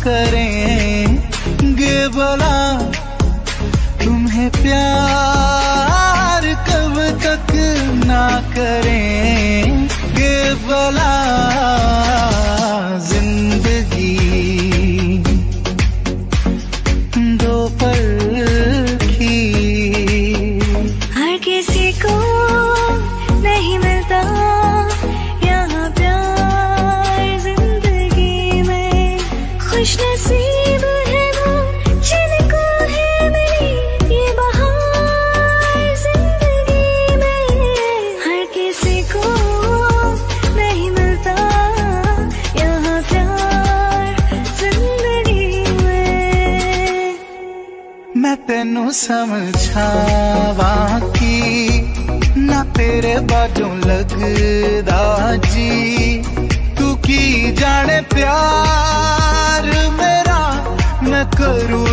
करेंगे भला, तुम्हें प्यार कब तक ना करेंगे भला। जिंदगी दो पल की, हर किसी को नहीं मिलता यहाँ प्यार जिंदगी में। खुश नसीब है वो जिनको है मेरी ये बहार जिंदगी में। हर किसी को नहीं मिलता यहाँ प्यार जिंदगी में। मैं तेनू समझावा की ना तेरे बाजों लगदा जी, तू की जाने प्यार मेरा, मैं करूँ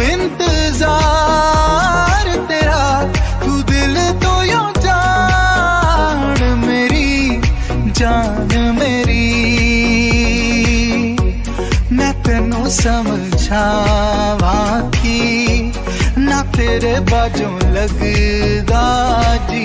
इंतजार तेरा। तू दिल तो यूं जान मेरी, जान मेरी। मैं तेनू समझावा की ना तेरे बाजों लगदा जी।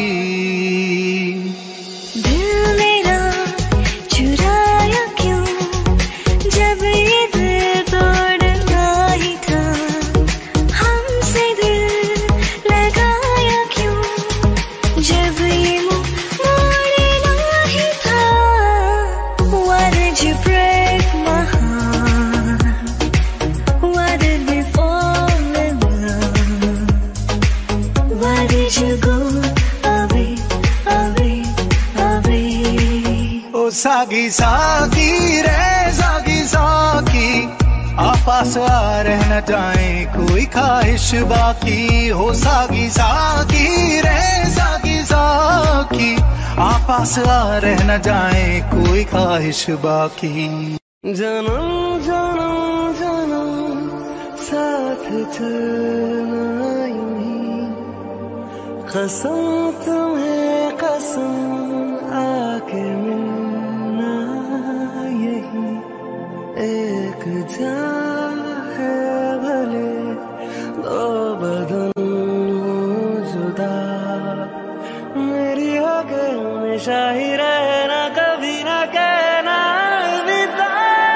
दिल मेरा चुराया क्यों जब ये दिल तोड़ना ही था। हमसे दिल लगाया क्यों जब ये मुँह मोड़ना ही था। Why did you break my heart? Why did we fall in love? Why did you go away, away, away? ओ सागी सागी रे सागी सागी, आपस आ रह न जाए कोई ख्वाहिश बाकी। हो सागी सागी रे सागी सागी, आपस आ रह न जाए कोई ख्वाहिश बाकी। जन्म जन्म जन्म साथ चलना यूं ही, कसम तुम्हें कसम आके मिलना यही। एक जान है भले दो बदन जुदा, मेरी होके हमेशा ही रहना, कभी ना कहना अलविदा।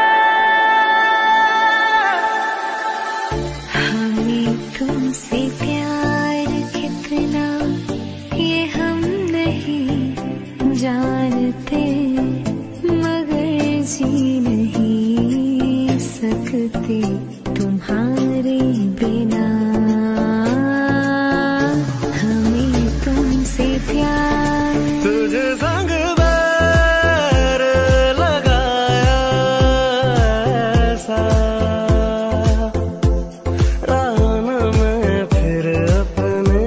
हमें तुमसे प्यार कितना ये हम नहीं जानते, मगर जी नहीं सकते तुम्हारे बिना। हमें तुमसे प्यार, तुझे संग बैर लगाया ऐसा, राना मैं फिर अपने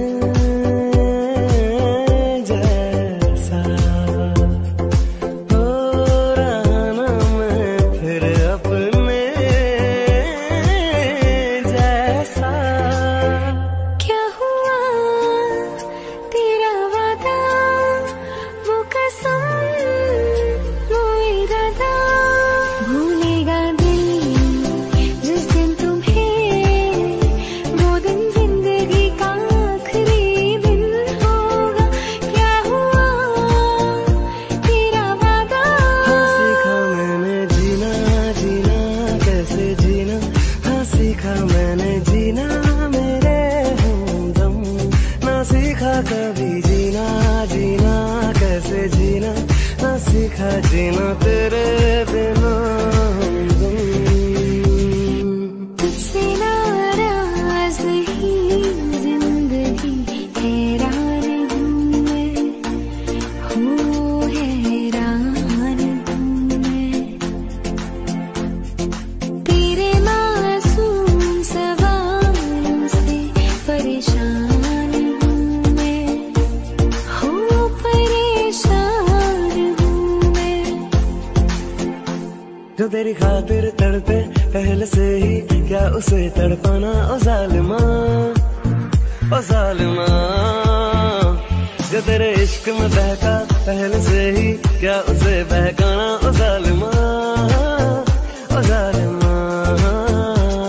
जैसा। हो राना मैं फिर अपने जैसा। क्या हुआ तेरा वादा, वो कसम वो इरादा। भूलेगा दिल जिस दिन तुम्हें, वो दिन जिंदगी का आखिरी दिन होगा। क्या हुआ तेरा वादा, हाँ सीखा मैंने जीना जीना कैसे जीना, हाँ सीखा मैंने जीना मेरे हमदम। ना सीखा कभी जीना जीना कैसे जीना, ना सीखा जीना तेरे बिना हमदम। तुझसे नाराज ही जिंदगी हैरान हूँ मैं, हैरान हूँ मैं। तेरे मासूम सवालों से परेशान हूँ मैं, परेशान हूँ मैं। जो तेरी खातिर तड़पे पहले से ही, क्या उसे तड़पाना ओ जालिमा, ओ जालिमा। जो तेरे इश्क में बहका पहले से ही, क्या उसे बहकाना ओ जालिमा, ओ जालिमा।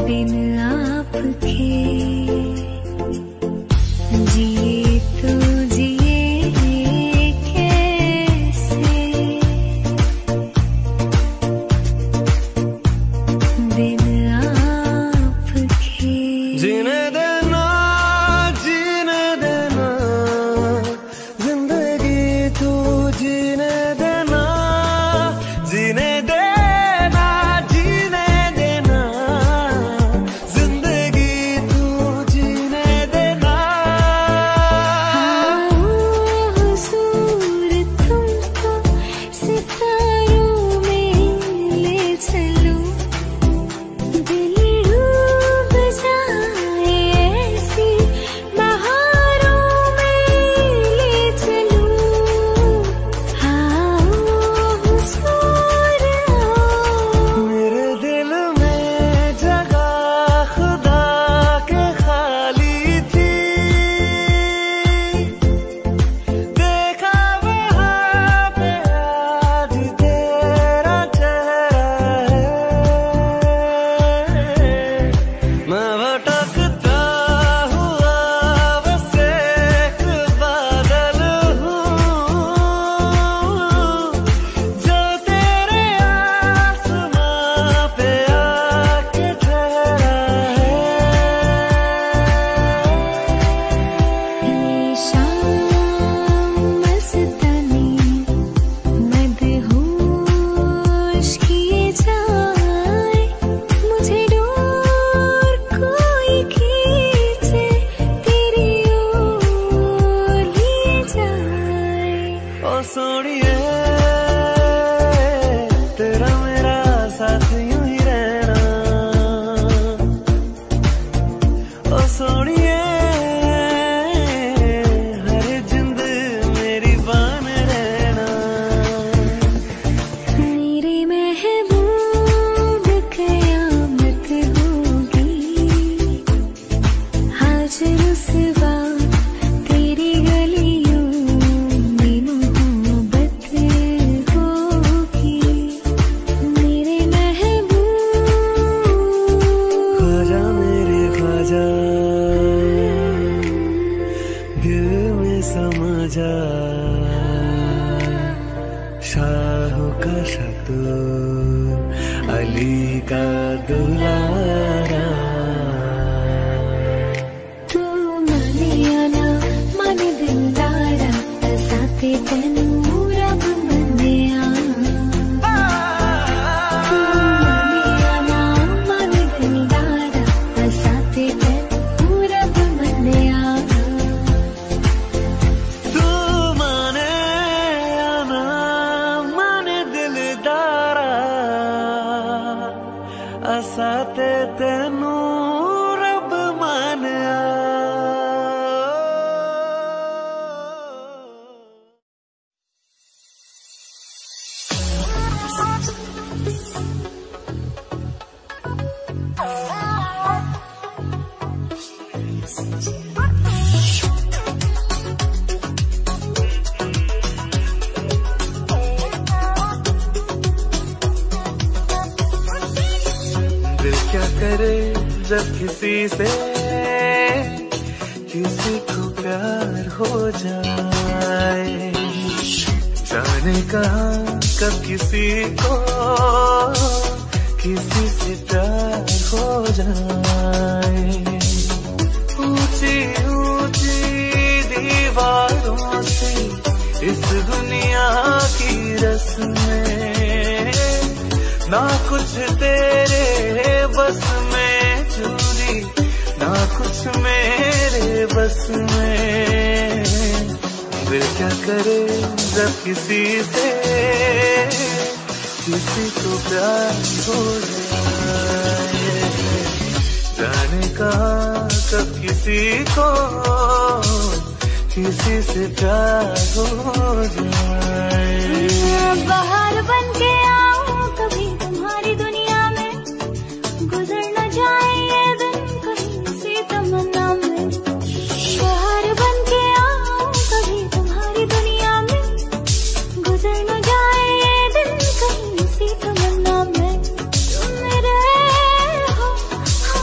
बिन आपके जिए तो जिए कैसे, बिन आपके। जीने देना जिंदगी तू जीने देना, जीने देना जीने देना, जिंदगी तू जीने देना। हुजूर तुमको सितारों में ले चलो, दिल डूब जाए ऐसी बहारों में ले चलो। हाँ हुजूर मेरे दिल में जगह खुदा के खाली थी, देखा वहाँ पे आज तेरा चेहरा है। मैं भटकता हुआ बस एक बादल हूँ, जो तेरे आसमां पे आके ठहरा है। ये शाम मस्तानी मदहोश किए जाए, मुझे डोर कोई खींचे तेरी ओर लिए जाए। ओ सोनिए तेरा मेरा साथ यूं ही रहना, ओ सोनिए हर जिंद मेरी बान रहना। मेरे महबूब कयामत होगी, आज रुसवा तेरी गलियों में मोहब्बत होगी। मेरे महबूब ख्वाजा मेरे ख्वाजा दिल में समा जा, शाह का शतूर अली का दुलारा। तू माने या ना माने दिलदारा, साथे तेनू रब मन्निया। तू माने या ना माने दिलदारा, साथे तेनू रब मन्निया। तू माने या ना माने दिलदारा, असा ते तेनू रब मानिया। दिल क्या करे जब किसी से किसी को प्यार हो जाए, जाने कहा कब किसी को किसी से प्यार हो जाए। ऊंची ऊंची दीवारों से इस दुनिया की रस्में, ना कुछ तेरे बस में चूरी, ना कुछ मेरे बस में। दिल क्या करे जब किसी से किसी को प्यार हो जाए, जाने कहा कब किसी को किसी से प्यार हो जाए। बाहर बन के आऊं कभी तुम्हारी दुनिया में, गुजर न जाए ये दिन कहीं किसी तमन्ना में। बाहर बन के आऊं कभी तुम्हारी दुनिया में, गुजर न जाए ये दिन कहीं किसी तमन्ना में। तुम मेरे हो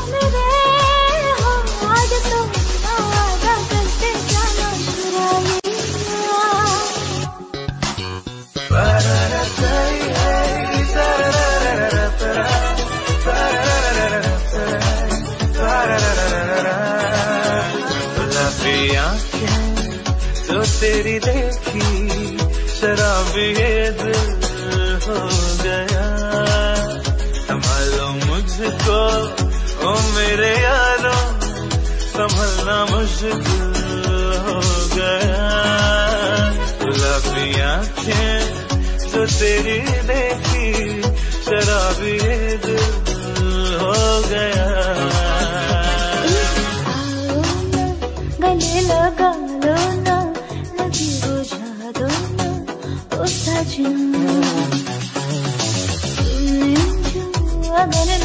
गुलाबी आंखें जो तेरी देखी, शराबी ये दिल हो गया। संभालो मुझको ओ मेरे यारों, संभलना मुश्किल हो गया। गुलाबी आंखें जो तेरी देखी, शराबी ये दिल हो गया। गले लगा लो ना, लगी बुझा दो ना ओ सजना। तुमने जो अगर